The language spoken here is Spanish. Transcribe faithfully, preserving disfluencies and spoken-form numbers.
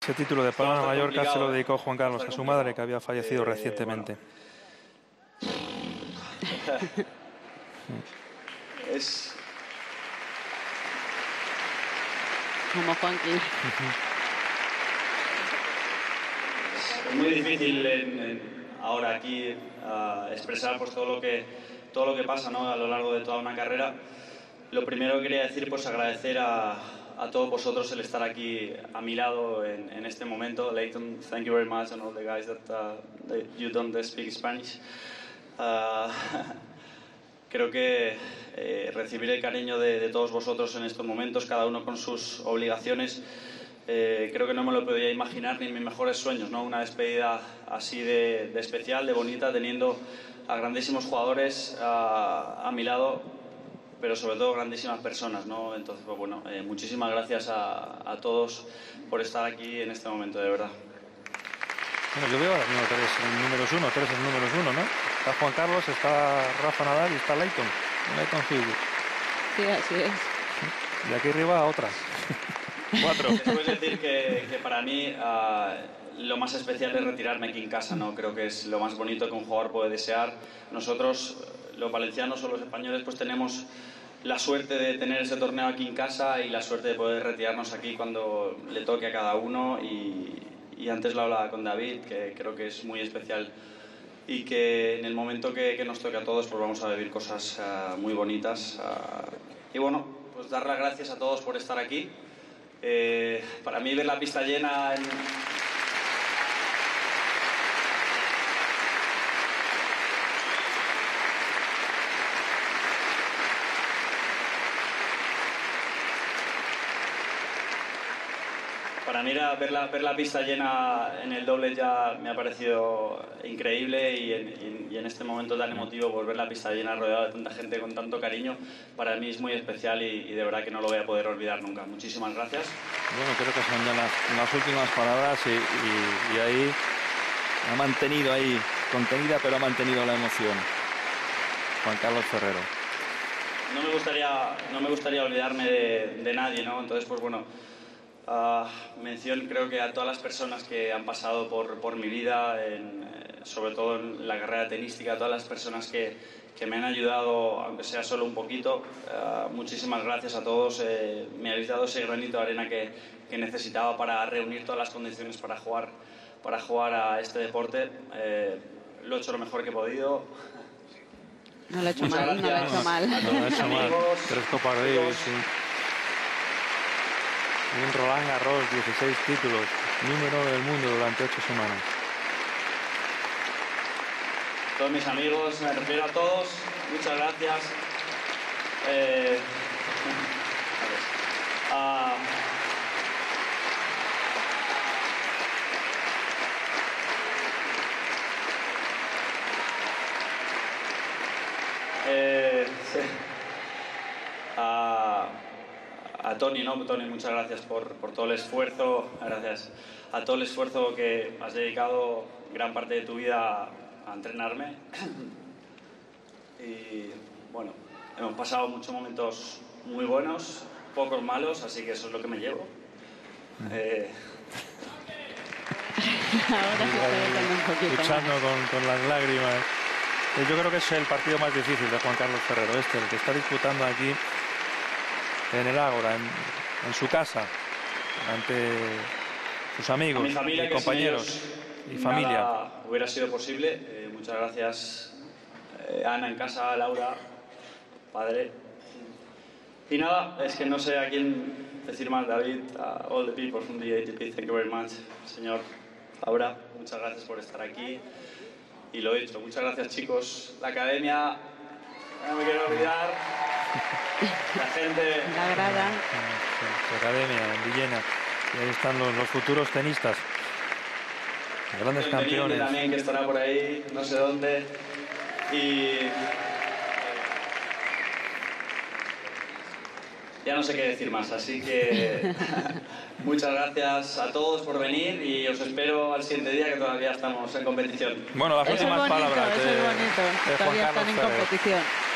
Ese título de Palma de Mallorca se lo dedicó Juan Carlos a su madre, que había fallecido eh, recientemente. Bueno. es... Como Juanqui. Es muy difícil en, en, ahora aquí uh, expresar pues, todo lo que todo lo que pasa, ¿no? A lo largo de toda una carrera. Lo primero que quería decir, pues agradecer a, a todos vosotros el estar aquí a mi lado en, en este momento. Leighton, thank you very much, and all the guys that, uh, that you don't speak Spanish. Uh, creo que eh, recibir el cariño de, de todos vosotros en estos momentos, cada uno con sus obligaciones, eh, creo que no me lo podía imaginar ni en mis mejores sueños, ¿no? Una despedida así de, de especial, de bonita, teniendo a grandísimos jugadores a, a mi lado, pero sobre todo grandísimas personas, ¿no? Entonces, pues bueno, eh, muchísimas gracias a, a todos por estar aquí en este momento, de verdad. Bueno, yo veo ahora mismo tres números uno, tres en números uno, ¿no? Está Juan Carlos, está Rafa Nadal y está Leighton. Leighton Hewitt. Sí, así es. Y aquí arriba otra. Cuatro. Después decir que, que para mí uh, lo más especial es retirarme aquí en casa, ¿no? Creo que es lo más bonito que un jugador puede desear. Nosotros, los valencianos o los españoles, pues tenemos la suerte de tener ese torneo aquí en casa y la suerte de poder retirarnos aquí cuando le toque a cada uno. Y, y antes lo hablaba con David, que creo que es muy especial y que en el momento que, que nos toque a todos pues vamos a vivir cosas uh, muy bonitas. Uh, y bueno, pues dar las gracias a todos por estar aquí. Eh, para mí ver la pista llena en... Para mí era ver la, ver la pista llena en el doble ya me ha parecido increíble y en, y en este momento tan emotivo, pues ver la pista llena rodeada de tanta gente con tanto cariño, para mí es muy especial y, y de verdad que no lo voy a poder olvidar nunca. Muchísimas gracias. Bueno, creo que son ya las, las últimas palabras y, y, y ahí ha mantenido ahí, contenida, pero ha mantenido la emoción. Juan Carlos Ferrero. No me gustaría, no me gustaría olvidarme de, de nadie, ¿no? Entonces, pues bueno... Uh, mención creo que a todas las personas que han pasado por, por mi vida, en, eh, sobre todo en la carrera tenística, a todas las personas que, que me han ayudado, aunque sea solo un poquito. Uh, muchísimas gracias a todos. Eh, me habéis dado ese granito de arena que, que necesitaba para reunir todas las condiciones para jugar, para jugar a este deporte. Eh, lo he hecho lo mejor que he podido. No lo he hecho Muchas mal, no lo he hecho mal. No lo he hecho mal. Tres Copas Davis, sí. Un Roland Garros, dieciséis títulos, número del mundo durante ocho semanas. Todos mis amigos, me refiero a todos, muchas gracias. Eh, a, eh, sí. a, A Tony, ¿no? Tony, muchas gracias por, por todo el esfuerzo, gracias a todo el esfuerzo que has dedicado gran parte de tu vida a entrenarme. Y bueno, hemos pasado muchos momentos muy buenos, pocos malos, así que eso es lo que me llevo. Eh... Ahora luchando con, con las lágrimas. Yo creo que es el partido más difícil de Juan Carlos Ferrero, este, el que está disputando aquí en el Ágora, en, en su casa, ante sus amigos, mi familia, y compañeros y familia. Nada hubiera sido posible. Eh, muchas gracias, eh, Ana en casa, Laura, padre. Y nada, es que no sé a quién decir más, David, a all the people from the A T P, thank you very much. Señor Laura, muchas gracias por estar aquí. Y lo he dicho, muchas gracias, chicos. La academia, no me quiero olvidar. La gente... La grada. La academia en Villena. Y ahí están los, los futuros tenistas. Grandes el campeones. También, que estará por ahí, no sé dónde. Y... ya no sé qué decir más, así que... muchas gracias a todos por venir y os espero al siguiente día, que todavía estamos en competición. Bueno, las Eso últimas es bonito, palabras eso de, es bonito. de Juan Todavía Carlos están en Ferrero. competición.